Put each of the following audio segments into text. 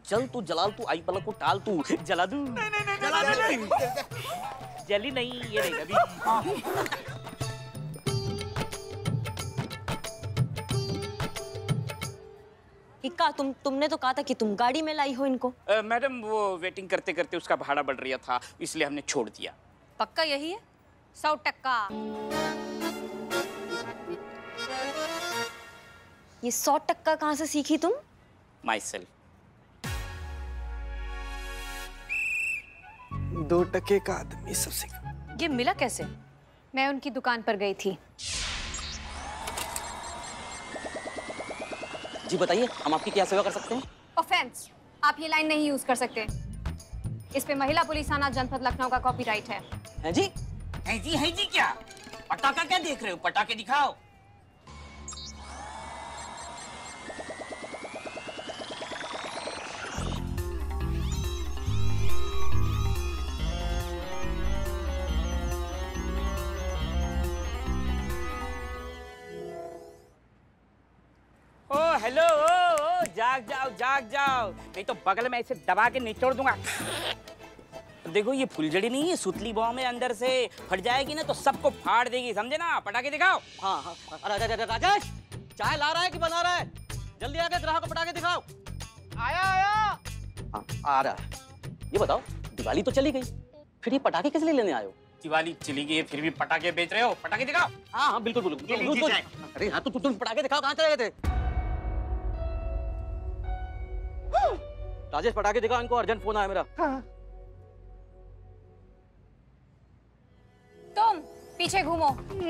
चल तू जलाल, तू आई पलक को टाल, तू जला दूं। नहीं जला दूं। जली नहीं, ये नहीं अभी। इक्का, तुमने तो कहा था कि तुम गाड़ी में लाई हो इनको। मैडम वो वेटिंग करते करते उसका भाड़ा बढ़ रहा था, इसलिए हमने छोड़ दिया। पक्का यही है? 100%। ये 100% कहाँ से सीखी तुम? My self. 2% का आदमी सब सीखा। ये मिला कैसे? मैं उनकी दुकान पर गई थी। जी बताइए, हम आपकी क्या सेवा कर सकते हैं? ऑफेंस, आप ये लाइन नहीं यूज कर सकते। इस पे महिला पुलिस थाना जनपद लखनऊ का कॉपीराइट है। हैं जी? है जी क्या? पटाखा क्या देख रहे हो? पटाखे दिखाओ। ओ हेलो, ओ जाग जाओ, नहीं तो बगल में ऐसे दबा के निचोड़ दूंगा। देखो ये फुलझड़ी नहीं है, सुतली बॉम्ब है, अंदर से फट जाएगी ना तो सबको फाड़ देगी, समझे ना? पटाखे दिखाओ। हाँ। राजेश, चाय ला रहा है कि बना रहा है? जल्दी आके ग्राहक को पटाखे दिखाओ। आया। हाँ, आ रहा है। ये बताओ, दिवाली तो चली गई, फिर ये पटाखे किस लिए लेने आए हो? दिवाली चली गई है फिर भी पटाखे बेच रहे हो? पटाखे दिखाओ। हाँ, बिल्कुल। अरे हाँ, तुम पटाखे दिखाओ, कहाँ चले गए थे? राजेश, पटाखे दिखाओ, इनको अर्जेंट फोन आया मेरा। हाँ। तुम पीछे घूमो।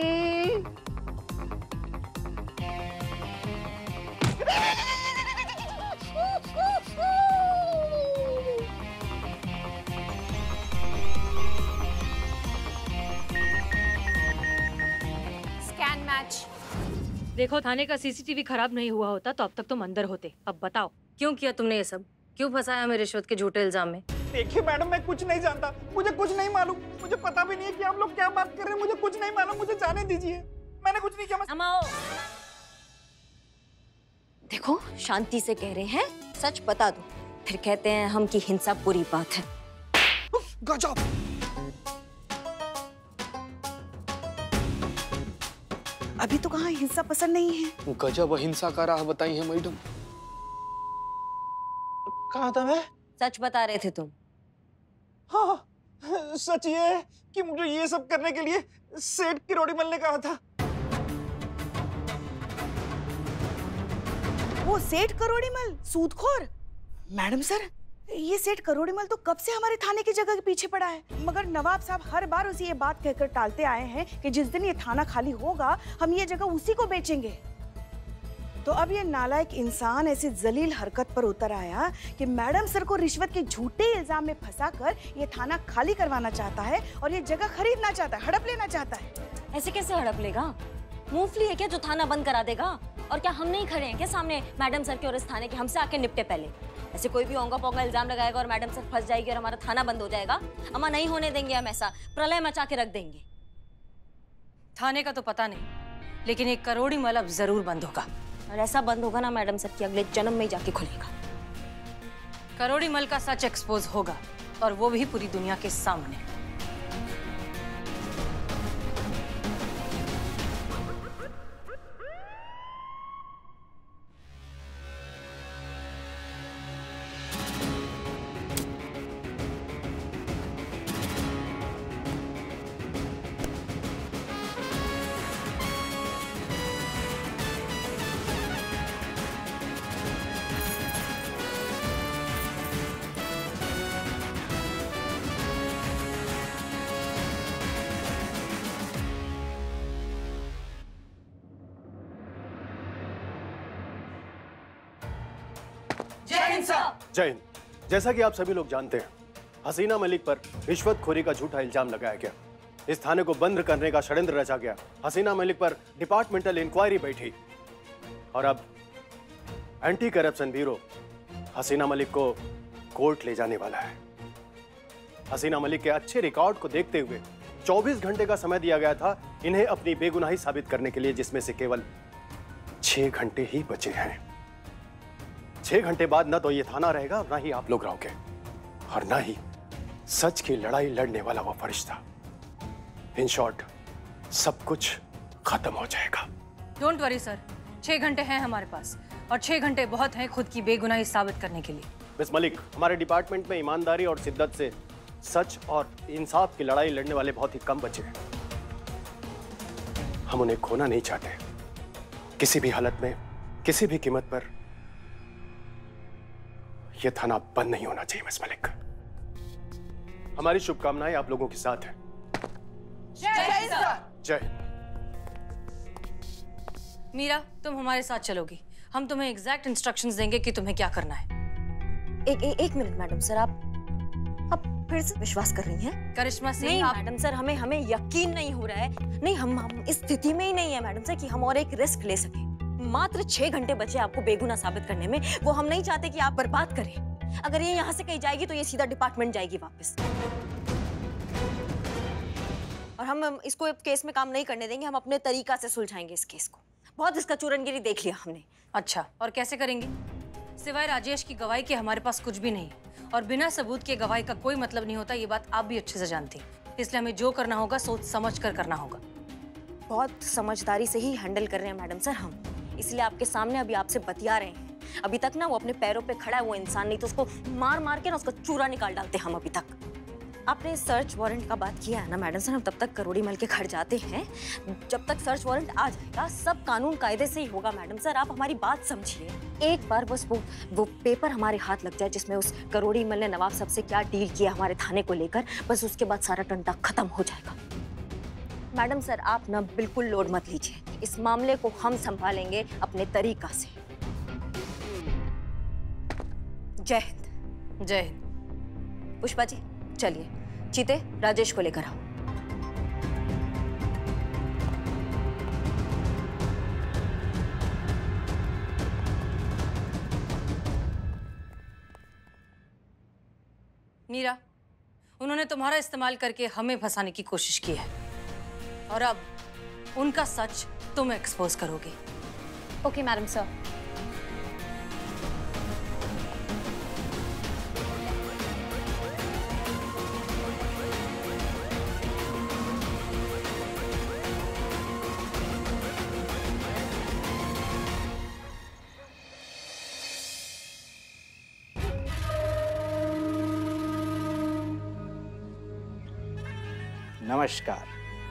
Scan match. देखो, थाने का सीसीटीवी खराब नहीं हुआ होता तो अब तक तुम अंदर होते। अब बताओ, क्यों किया तुमने ये सब? क्यों फंसाया हमें रिश्वत के झूठे इल्जाम में? देखिए मैडम, मैं कुछ नहीं जानता, मुझे कुछ नहीं मालूम, मुझे पता भी नहीं है कि आप लोग क्या बात कर रहे हैं, मुझे कुछ नहीं मालूम, मुझे जाने दीजिए, मैंने कुछ नहीं किया। अमाओ, देखो शांति से कह रहे हैं, सच बता दो, फिर कहते हैं हम की हिंसा बुरी बात है। गजब। अभी तो कहाँ हिंसा पसंद नहीं है। गजब अहिंसा का राह बताई है मैडम। कहाँ था मैं? सच बता रहे थे तुम। हाँ, सच ये है कि मुझे ये सब करने के लिए सेठ किरोड़ीमल ने कहा था। वो सेठ करोड़ीमल सूदखोर? मैडम सर, ये सेठ करोड़ीमल तो कब से हमारे थाने की जगह के पीछे पड़ा है, मगर नवाब साहब हर बार उसे ये बात कहकर टालते आए हैं कि जिस दिन ये थाना खाली होगा हम ये जगह उसी को बेचेंगे। तो अब ये नालायक इंसान ऐसी जलील हरकत पर उतर आया कि मैडम सर को रिश्वत के झूठे इल्जाम में फंसाकर ये थाना खाली करवाना चाहता है और ये जगह खरीदना चाहता है, हड़प लेना चाहता है। ऐसे कैसे हड़प लेगा? मूंगफली है क्या जो थाना बंद करा देगा? और क्या हम नहीं खड़े हैं क्या सामने मैडम सर के और इस थाने के? हमसे आके निपटे पहले। ऐसे कोई भी ओंगा पोंगा इल्जाम लगाएगा और मैडम सर फंस जाएगी और हमारा थाना बंद हो जाएगा। अम्मा, नहीं होने देंगे हम ऐसा, प्रलय मचा के रख देंगे। थाने का तो पता नहीं, लेकिन एक करोड़ीमल अब जरूर बंद होगा। और ऐसा बंद होगा ना मैडम सर कि अगले जन्म में ही जाके खुलेगा। करोड़ीमल का सच एक्सपोज होगा, और वो भी पूरी दुनिया के सामने। जय हिंद। जैसा कि आप सभी लोग जानते हैं, हसीना मलिक पर रिश्वतखोरी का झूठा इल्जाम लगाया गया। इस थाने को बंद करने का षड्यंत्र रचा गया। हसीना मलिक पर डिपार्टमेंटल इंक्वायरी बैठी और अब anti corruption bureau Hasina Malik को कोर्ट ले जाने वाला है। हसीना मलिक के अच्छे रिकॉर्ड को देखते हुए 24 घंटे का समय दिया गया था इन्हें अपनी बेगुनाही साबित करने के लिए, जिसमें से केवल 6 घंटे ही बचे हैं। 6 घंटे बाद ना तो ये थाना रहेगा और ना ही आप लोग रहोगे, और ना ही सच की लड़ाई लड़ने वाला वो फरिश्ता। इन शॉर्ट, सब कुछ खत्म हो जाएगा। डोंट वरी सर, 6 घंटे हैं हमारे पास, और 6 घंटे बहुत हैं खुद की बेगुनाही साबित करने के लिए। मिस मलिक, हमारे डिपार्टमेंट में ईमानदारी और शिद्दत से सच और इंसाफ की लड़ाई लड़ने वाले बहुत ही कम बचे हैं। हम उन्हें खोना नहीं चाहते। किसी भी हालत में, किसी भी कीमत पर यह थाना बंद नहीं होना चाहिए। मिस मलिक, हमारी शुभकामनाएं आप लोगों के साथ हैं। जय हिंद। मीरा, तुम हमारे साथ चलोगी। हम तुम्हें एग्जैक्ट इंस्ट्रक्शंस देंगे कि तुम्हें क्या करना है। एक मिनट मैडम सर, आप फिर से विश्वास कर रही हैं? करिश्मा सिंह, नहीं मैडम सर, हमें यकीन नहीं हो रहा है। नहीं, हम इस स्थिति में ही नहीं है मैडम सर कि हम और एक रिस्क ले सके। मात्र 6 घंटे बचे आपको बेगुनाह साबित करने में, वो हम नहीं चाहते कि आप बर्बाद करें। अगर ये यहाँ से कहीं जाएगी तो ये सीधा डिपार्टमेंट जाएगी वापस, और हम इसको केस में काम नहीं करने देंगे। हम अपने तरीका से सुलझाएंगे इस केस को। बहुत इसका चूरनगिरी देख लिया हमने। अच्छा, और कैसे करेंगे? सिवाय राजेश की गवाही के हमारे पास कुछ भी नहीं, और बिना सबूत के गवाही का कोई मतलब नहीं होता। ये बात आप भी अच्छे से जानती हैं। इसलिए हमें जो करना होगा सोच समझ कर करना होगा। बहुत समझदारी से ही हैंडल कर रहे हैं मैडम सर हम, इसलिए आपके सामने अभी आपसे बतिया रहे हैं। अभी तक ना वो अपने पैरों पे खड़ा है वो इंसान, नहीं तो उसको मार मार के ना उसका चूरा निकाल डालते हम अभी तक। आपने सर्च वारंट का बात किया है ना मैडम सर, हम तब तक करोड़ी मल के घर जाते हैं। जब तक सर्च वारंट आ जाएगा सब कानून कायदे से ही होगा मैडम सर, आप हमारी बात समझिए। एक बार बस वो पेपर हमारे हाथ लग जाए जिसमें उस करोड़ी मल ने नवाब साहब से क्या डील किया हमारे थाने को लेकर, बस उसके बाद सारा टंटा खत्म हो जाएगा। मैडम सर, आप ना बिल्कुल लोड मत लीजिए, इस मामले को हम संभालेंगे अपने तरीका से। जय हिंद। जय हिंद। पुष्पा जी चलिए, चीते राजेश को लेकर आओ। मीरा, उन्होंने तुम्हारा इस्तेमाल करके हमें फंसाने की कोशिश की है, और अब उनका सच तुम एक्सपोज करोगे। Okay madam sir. नमस्कार।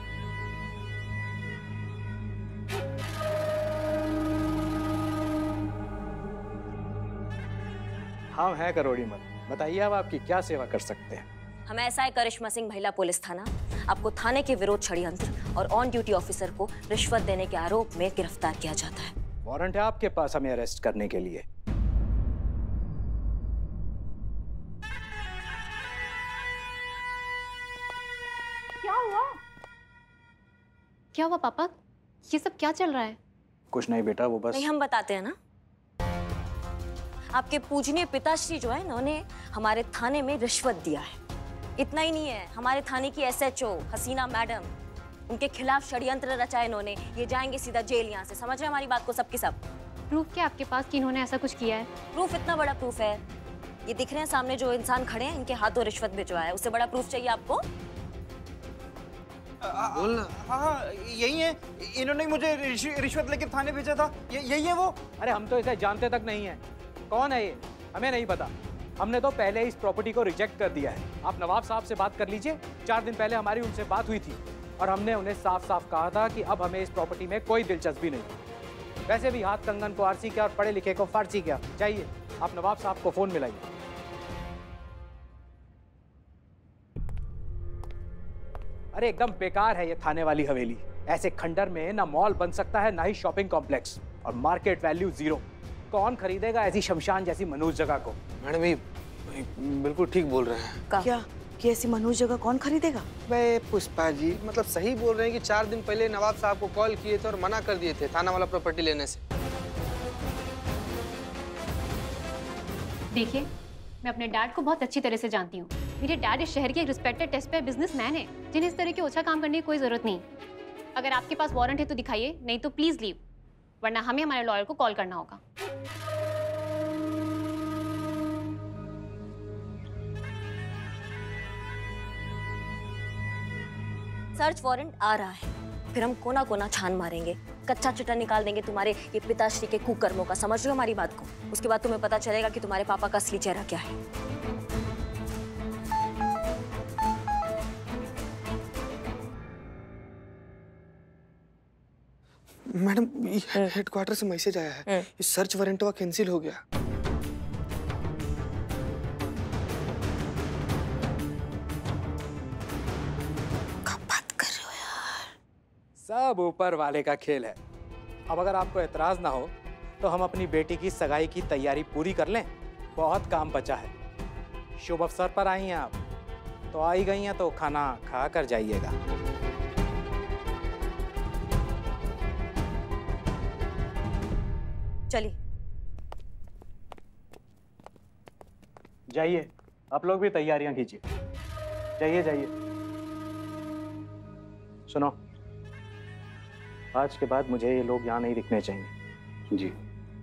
हम हैं करोड़ी मल, बताइए अब आपकी क्या सेवा कर सकते हैं? हम एसआई करिश्मा सिंह, महिला पुलिस थाना, आपको थाने के विरोध षड्यंत्र और ऑन ड्यूटी ऑफिसर को रिश्वत देने के आरोप में गिरफ्तार किया जाता है। वारंट है आपके पास हमें अरेस्ट करने के लिए? क्या हुआ पापा? ये सब क्या चल रहा है? कुछ नहीं बेटा, वो बस नहीं, हम बताते हैं ना। आपके पूजनीय पिताश्री जो है उन्होंने हमारे थाने में रिश्वत दिया है। इतना ही नहीं है, हमारे थाने की एसएचओ हसीना मैडम, उनके खिलाफ षड्यंत्र रचा है इन्होंने। ये जाएंगे सीधा जेल यहाँ से। समझ रहे हैं हमारी बात को सब की सब? प्रूफ क्या आपके पास कि इन्होंने ऐसा कुछ किया है? प्रूफ इतना बड़ा प्रूफ है, ये दिख रहे हैं सामने जो इंसान खड़े हैं, इनके हाथों रिश्वत भिजवाया है। उससे बड़ा प्रूफ चाहिए आपको? हाँ, यही है। इन्होंने मुझे रिश्वत लेके थाने भेजा था। यही है वो। अरे हम तो इसे जानते तक नहीं है। कौन है ये? हमें नहीं पता। हमने तो पहले इस प्रॉपर्टी को रिजेक्ट कर दिया है। आप नवाब साहब से बात कर लीजिए। 4 दिन पहले हमारी उनसे बात हुई थी और हमने उन्हें साफ साफ कहा था कि अब हमें इस प्रॉपर्टी में कोई दिलचस्पी नहीं। वैसे भी हाथ कंगन को आरसी क्या और पढ़े लिखे को फारसी क्या चाहिए। आप नवाब साहब को फोन मिलाइए। अरे एकदम बेकार है ये थाने वाली हवेली। ऐसे खंडर में ना मॉल बन सकता है ना ही शॉपिंग कॉम्प्लेक्स, और मार्केट वैल्यू 0। कौन खरीदेगा ऐसी शमशान जैसी मनहूस जगह को? मैडम ये बिल्कुल ठीक बोल रहे हैं। क्या कि ऐसी मनहूस जगह कौन खरीदेगा? भाई पुष्पा जी मतलब सही बोल रहे हैं कि 4 दिन पहले नवाब साहब को कॉल किए थे और मना कर दिए थे थाना वाला प्रॉपर्टी लेने से। देखिए, मैं अपने डैड को बहुत अच्छी तरह से जानती हूँ। मेरे डैड इस शहर के एक रिस्पेक्टेड टेस्ट पे बिजनेसमैन है, जिन्हें इस तरह के ओछा काम करने की कोई जरूरत नहीं। अगर आपके पास वारंट है तो दिखाइए, नहीं तो प्लीज लीव, वरना हमें हमारे लॉयर को कॉल करना होगा। सर्च वारंट आ रहा है, फिर हम कोना कोना छान मारेंगे, कच्चा चिट्ठा निकाल देंगे तुम्हारे ये पिताश्री के कुकर्मों का। समझ रहे हो हमारी बात को? उसके बाद तुम्हें पता चलेगा कि तुम्हारे पापा का असली चेहरा क्या है। मैडम, हेडक्वार्टर से मैसेज आया है, ये सर्च वारंट कैंसिल हो गया। सब ऊपर वाले का खेल है। अब अगर आपको एतराज ना हो तो हम अपनी बेटी की सगाई की तैयारी पूरी कर लें। बहुत काम बचा है। शुभ अवसर पर आई हैं आप, तो आई गई हैं तो खाना खा कर जाइएगा। चलिए जाइए, आप लोग भी तैयारियां कीजिए। जाइए जाइए। सुनो, आज के बाद मुझे ये लोग यहाँ नहीं दिखने चाहिए। जी।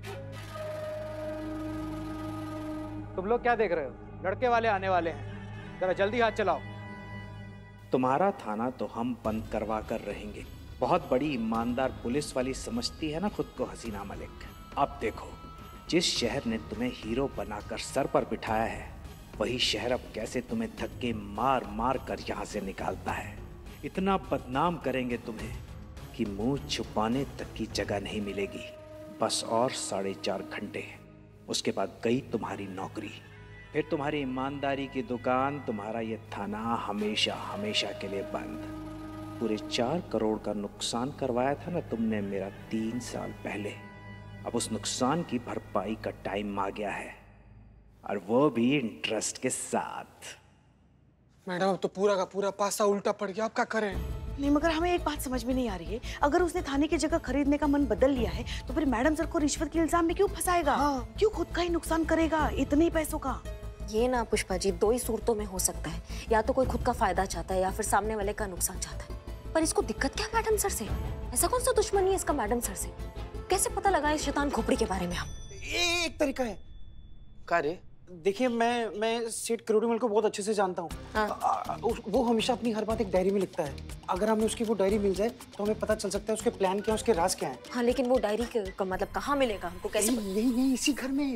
तुम लोग क्या देख रहे हो? लड़के वाले आने वाले हैं, जरा जल्दी हाथ चलाओ। तुम्हारा थाना तो हम बंद करवा कर रहेंगे। बहुत बड़ी ईमानदार पुलिस वाली समझती है ना खुद को हसीना मलिक। अब देखो, जिस शहर ने तुम्हें हीरो बनाकर सर पर बिठाया है, वही शहर अब कैसे तुम्हें धक्के मार मार कर यहाँ से निकालता है। इतना बदनाम करेंगे तुम्हें कि मुंह छुपाने तक की जगह नहीं मिलेगी। बस और 4.5 घंटे, उसके बाद गई तुम्हारी नौकरी। फिर तुम्हारी ईमानदारी की दुकान, तुम्हारा ये थाना हमेशा हमेशा के लिए बंद। पूरे 4 करोड़ का नुकसान करवाया था ना तुमने मेरा 3 साल पहले। अब उस नुकसान की भरपाई का टाइम आ गया है, और वो भी इंटरेस्ट के साथ। मैडम, अब तो पूरा का पूरा पासा उल्टा पड़ गया, अब क्या करें? नहीं, मगर हमें एक बात समझ में नहीं आ रही है। अगर उसने थाने की जगह खरीदने का मन बदल लिया है तो फिर मैडम सर को रिश्वत के इल्जाम में क्यों फंसाएगा? हाँ। क्यों खुद का ही नुकसान करेगा इतने ही पैसों का? ये ना पुष्पा जी, 2 ही सूरतों में हो सकता है। या तो कोई खुद का फायदा चाहता है या फिर सामने वाले का नुकसान चाहता है। पर इसको दिक्कत क्या मैडम सर से? ऐसा कौन सा दुश्मनी है इसका मैडम सर से? कैसे पता लगा इस शैतान खोपड़ी के बारे में? हम एक तरीका है। क्या रे? देखिए, मैं सेठ करोड़ीमल को बहुत अच्छे से जानता हूँ। हाँ। वो हमेशा अपनी हर बात एक डायरी में लिखता है। अगर हमें उसकी वो डायरी मिल जाए तो हमें पता चल सकता है उसके प्लान क्या है, उसके राज क्या है। हाँ, लेकिन वो डायरी का मतलब कहाँ मिलेगा हमको? कैसे? नहीं, इसी घर में।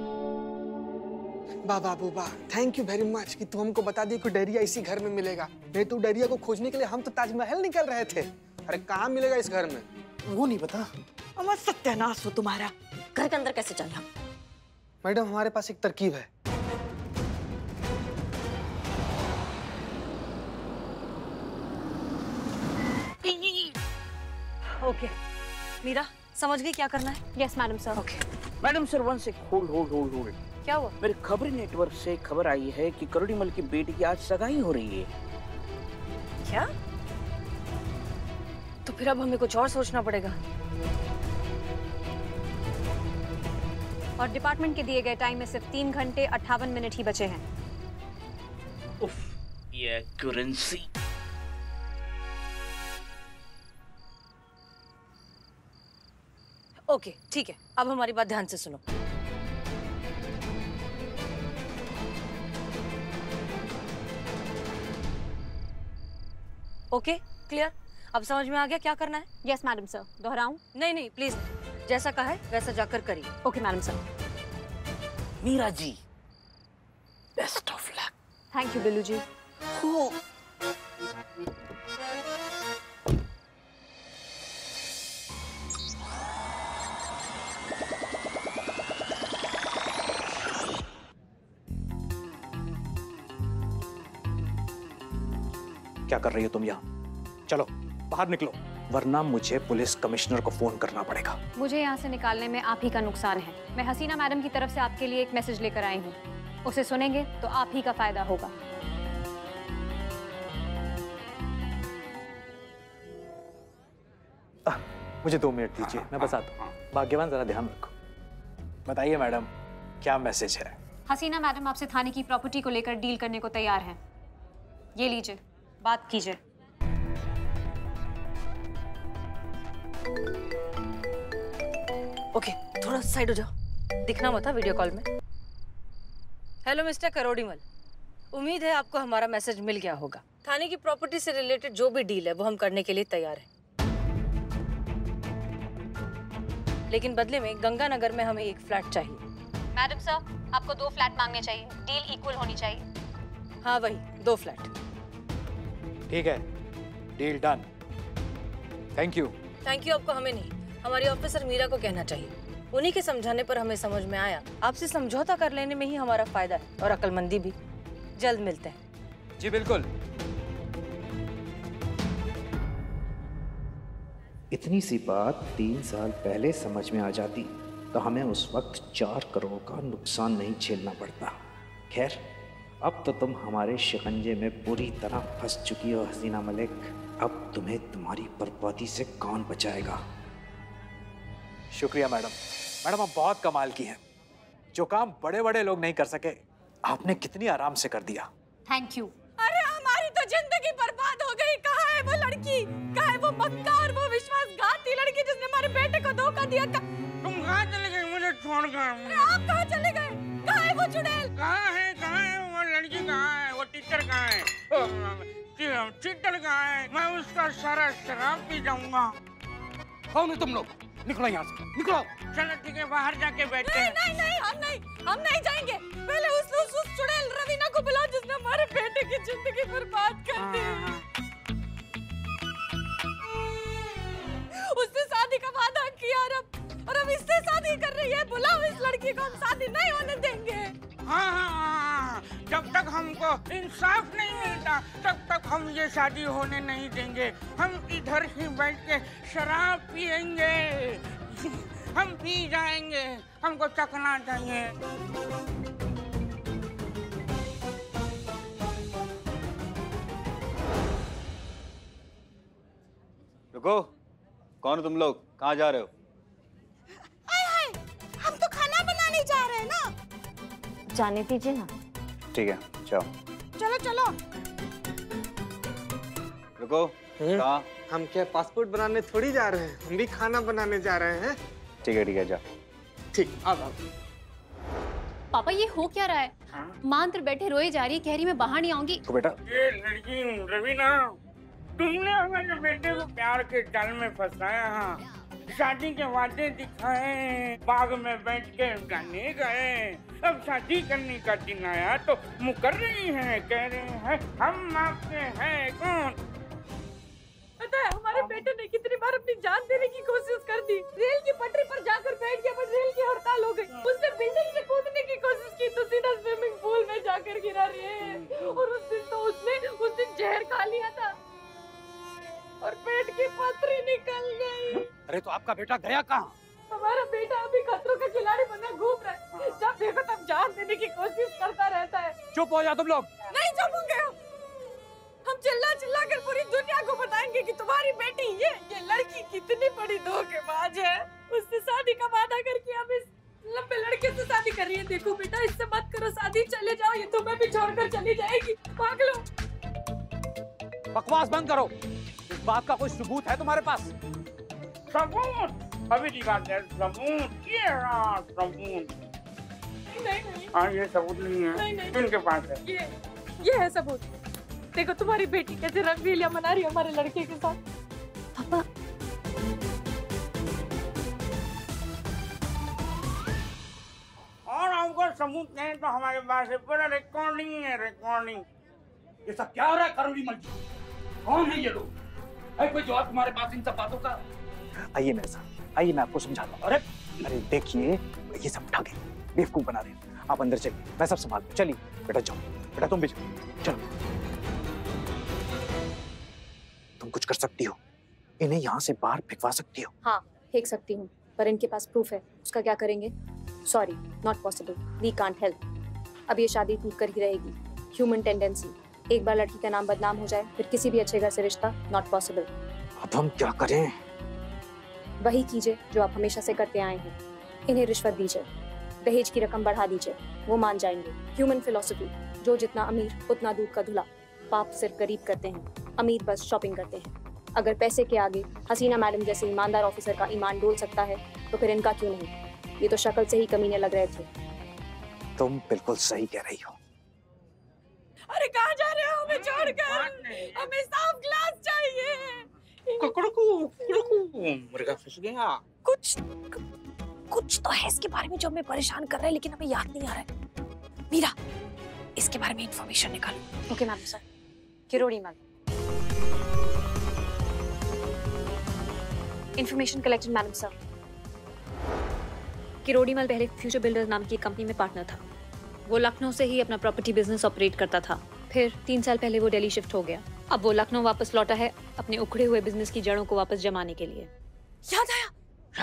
बाबा बूबा, थैंक यू वेरी मच कि तुम हमको बता दिए कि डायरिया इसी घर में मिलेगा। नहीं तो डायरिया को खोजने के लिए हम तो ताजमहल निकल रहे थे। अरे कहाँ मिलेगा इस घर में? वो नहीं पता। अमर सत्यानाश हो तुम्हारा। घर के अंदर कैसे चले हम? मैडम, हमारे पास एक तरकीब है। ओके मीरा, समझ गई क्या करना है? Yes madam sir. Okay. Madam sir, one sec, hold. क्या हुआ? मेरे खबरी नेटवर्क से खबर आई है कि करोड़ीमल की बेटी की आज सगाई हो रही है। क्या? तो फिर अब हमें कुछ और सोचना पड़ेगा। और डिपार्टमेंट के दिए गए टाइम में सिर्फ 3 घंटे 58 मिनट ही बचे हैं। उफ, ये करेंसी। ओके, ठीक है, अब हमारी बात ध्यान से सुनो। Okay, clear? अब समझ में आ गया क्या करना है? Yes madam sir. दोहराऊं? नहीं, प्लीज, जैसा कहा है वैसा जाकर करिए। Okay madam sir. Meera ji, best of luck. Thank you Billu ji. क्या कर रही हो तुम यहाँ? चलो बाहर निकलो, वरना मुझे पुलिस कमिश्नर को फोन करना पड़ेगा। मुझे यहाँ से निकालने में आप ही का नुकसान है। मैं हसीना मैडम की तरफ से आपके लिए एक मैसेज लेकर आई हूँ। उसे सुनेंगे तो आप ही का फायदा होगा। मुझे 2 मिनट दीजिए, मैं बस आता हूँ। भाग्यवान, जरा ध्यान रखो। बताइए मैडम, क्या मैसेज है? हसीना मैडम आपसे थाने की प्रॉपर्टी को लेकर डील करने को तैयार हैं। ये लीजिए, बात कीजिए। ओके, थोड़ा साइड हो जाओ, दिखना मत वीडियो कॉल में। हेलो मिस्टर करोड़ीमल, उम्मीद है आपको हमारा मैसेज मिल गया होगा। थाने की प्रॉपर्टी से रिलेटेड जो भी डील है वो हम करने के लिए तैयार हैं। लेकिन बदले में गंगानगर में हमें एक फ्लैट चाहिए। मैडम सर, आपको 2 फ्लैट मांगने चाहिए, डील इक्वल होनी चाहिए। हाँ वही 2 फ्लैट। ठीक है, deal done. Thank you. Thank you आपको हमें नहीं, हमारी ऑफिसर मीरा को कहना चाहिए। उन्हीं के समझाने पर हमें समझ में आया आपसे समझौता कर लेने में ही हमारा फायदा है और अक्लमंदी भी। जल्द मिलते हैं। जी बिल्कुल। इतनी सी बात 3 साल पहले समझ में आ जाती तो हमें उस वक्त 4 करोड़ का नुकसान नहीं झेलना पड़ता। खैर, अब तो तुम हमारे शिकंजे में पूरी तरह फंस चुकी हो हसीना मलिक। अब तुम्हें तुम्हारी बर्बादी से कौन बचाएगा? शुक्रिया मैडम। मैडम आप बहुत कमाल की हैं। जो काम बड़े बड़े लोग नहीं कर सके, आपने कितनी आराम से कर दिया। Thank you. अरे हमारी तो जिंदगी बर्बाद हो गई। कहाँ है वो लड़की? कहाँ है वो मक्कार, वो विश्वासघाती लड़की जिसने हमारे बेटे को धोखा दिया? तुम कहाँ चले गए मुझे छोड़कर? अरे आप कहाँ चले गए? कहाँ है वो चुड़ैल? कहाँ है वो लड़की? कहाँ है वो टीचर? कहाँ है चीटर? कहाँ है? मैं उसका सारा शराब पी जाऊंगा। कौन है तुम लोग? निकलो यहाँ से, निकलो। चलो ठीक है, बाहर जाके बैठते हैं। नहीं, हम नहीं जाएंगे। पहले उस चुड़ैल रवीना को बुलाओ जिसने हमारे बेटे की जिंदगी बर्बाद कर दी। उससे शादी का वादा किया और अब इससे शादी कर रही है। बुलाओ इस लड़की को, हम शादी नहीं होने देंगे। हाँ, जब तक हमको इंसाफ नहीं मिलता तब तक हम ये शादी होने नहीं देंगे। हम इधर ही बैठ के शराब पिएंगे, हम पी जाएंगे, हमको चखना चाहिए। रुको, कौन हो तुम लोग? कहाँ जा रहे हो? हम तो खाना बनाने जा रहे हैं ना। जाने दीजिए ना। ठीक है, जाओ। चलो। रुको, कहाँ? हम क्या पासपोर्ट बनाने थोड़ी जा रहे हैं, हम भी खाना बनाने जा रहे हैं। ठीक है, जाओ। ठीक, अब पापा ये हो क्या रहा है? माँ अंदर बैठे रोए जा रही है, कह रही मैं बाहर नहीं आऊंगी। तो बेटा, ये लड़की रवीना, तुमने हमारे बेटे को प्यार के जाल में फंसाया। शादी के वादे दिखाए, बाग में बैठ के गाने गाए। अब शादी करने का दिन आया तो मुकर रही हैं, कह रहे हैं हम आपके हैं कौन? पता है हमारे बेटे ने कितनी बार अपनी जान देने की कोशिश कर दी। रेल की पटरी पर जाकर बैठ गया, पर रेल की हड़ताल हो गई। उसने बिल्डिंग से कूदने की कोशिश की तो सीधा स्विमिंग पूल में जाकर गिरा रही है। और उस दिन जहर खा लिया था और पेट की पथरी निकल गई। अरे तो आपका बेटा गया कहाँ? हमारा बेटा अभी खतरों का खिलाड़ी बना घूम रहा है। जब देखो तब जान देने की कोशिश करता रहता है। चुप हो जाओ तुम लोग। नहीं चुप होंगे हम चिल्ला कर पूरी दुनिया को बताएंगे कि तुम्हारी बेटी ये लड़की कितनी बड़ी धोखेबाज है। उससे शादी का वादा करके अब इस लंबे लड़के से शादी कर रही है। देखो बेटा, इससे मत करो शादी, चले जाओ, ये तुम्हें भी छोड़कर चली जाएगी। भाग लो। बकवास बंद करो। इस बात का कोई सबूत है तुम्हारे पास? सबूत? अभी दिखाते हैं सबूत। ये रहा सबूत। नहीं। हाँ, ये सबूत नहीं है। नहीं। इनके पास है। ये है सबूत। देखो तुम्हारी बेटी कैसे रंगलीला मना रही है हमारे लड़के के साथ। पापा, और आपको सबूत नहीं तो हमारे पास है, पूरा रिकॉर्डिंग है, रिकॉर्डिंग। ये सब क्या हो रहा है करोड़ी मल जी? कौन है ये लोग? है कोई जवाब तुम्हारे पास इन सब बातों का? आइए मेरे साथ, आइए मैं आपको समझाता हूँ। अरे देखिए, ये सब ठगे, बेवकूफ बना रहे हैं। आप अंदर चलिए, मैं सब संभाल लूं। चलिए बेटा, जाओ। बेटा तुम भी चलो। तुम कुछ कर सकती हो, इन्हें यहाँ से बाहर फेंकवा सकती हो। हाँ, फेंक सकती हूँ, पर इनके पास प्रूफ है। उसका क्या करेंगे? Sorry, not possible, we can't help. अब ये शादी टूट कर ही रहेगी। Human tendency. एक बार लड़की का नाम बदनाम हो जाए फिर किसी भी अच्छे घर से रिश्ता नॉट पॉसिबल। अब हम क्या करें? वही कीजिए जो आप हमेशा से करते आए हैं। इन्हें रिश्वत दीजिए, दहेज की रकम बढ़ा दीजिए, वो मान जाएंगे। ह्यूमन फिलॉसफी, जो जितना अमीर उतना दूध का धुला। पाप सिर्फ गरीब करते हैं, अमीर बस शॉपिंग करते हैं। अगर पैसे के आगे हसीना मैडम जैसे ईमानदार ऑफिसर का ईमान डोल सकता है तो फिर इनका क्यों नहीं? ये तो शक्ल से ही कमीने लग रहे थे। तुम बिल्कुल सही कह रही हो। अरे कहाँ जा रहे हो? हमें छोड़ बाहर कर, हमें साफ ग्लास चाहिए। मुर्गा फंस गया। कुछ तो है इसके बारे में जो हमें परेशान कर रहा है, लेकिन हमें याद नहीं आ रहा है। मीरा, इसके बारे में इंफॉर्मेशन निकालो। Okay madam sir. Kirodi Mal. Information collected madam sir. Kirodi Mal पहले फ्यूचर बिल्डर्स नाम की एक कंपनी में पार्टनर था। वो लखनऊ से ही अपना प्रॉपर्टी बिजनेस ऑपरेट करता था। फिर 3 साल पहले वो दिल्ली शिफ्ट हो गया। अब वो लखनऊ वापस लौटा है अपने उखड़े हुए बिजनेस की जड़ों को वापस जमाने के लिए। याद आया।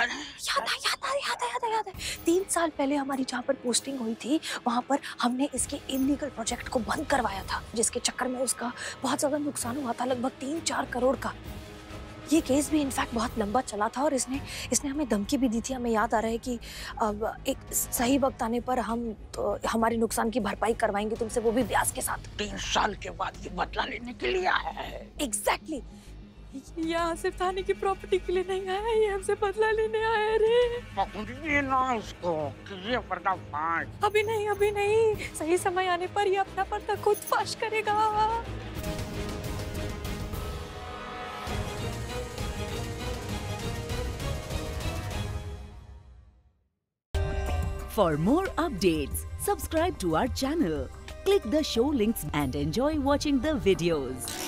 3 साल पहले हमारी जहाँ पर पोस्टिंग हुई थी, वहाँ पर हमने इसके इलीगल प्रोजेक्ट को बंद करवाया था, जिसके चक्कर में उसका बहुत ज्यादा नुकसान हुआ था, लगभग 3-4 करोड़ का। ये केस भी इनफैक्ट बहुत लंबा चला था और इसने हमें धमकी भी दी थी। हमें याद आ रहा है कि अब एक सही वक्त आने पर हम तो हमारे नुकसान की भरपाई करवाएंगे तुमसे, वो भी ब्याज के साथ। 3 साल के बाद ये बदला लेने के लिए आया है। एग्जैक्टली। यहाँ सिर्फ थाने की प्रॉपर्टी के लिए नहीं आया, ये हमसे बदला लेने आया रे। पकड़िए ना इसको, कीजिए पर्दाफाश। अभी नहीं, सही समय आने पर ये अपना पर्दा खुद फाश करेगा। For more updates, subscribe to our channel, click the show links and enjoy watching the videos.